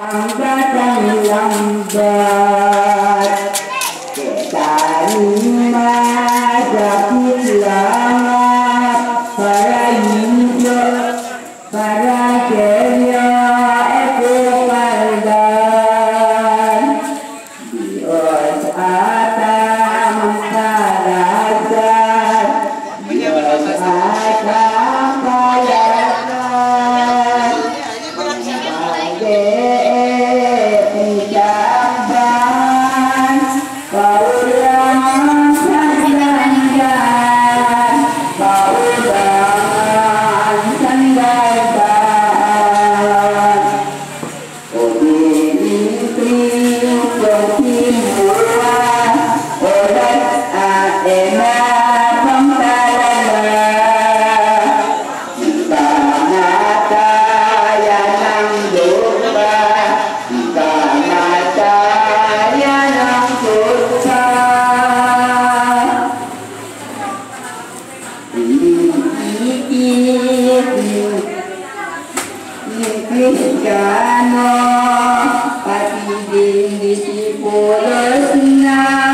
Datang lambat, terima sakit lama, para hijau, para ceria, ekor pandan, Dios atam karasan, Dios atam payakan, Cristiano, pati din disipulus na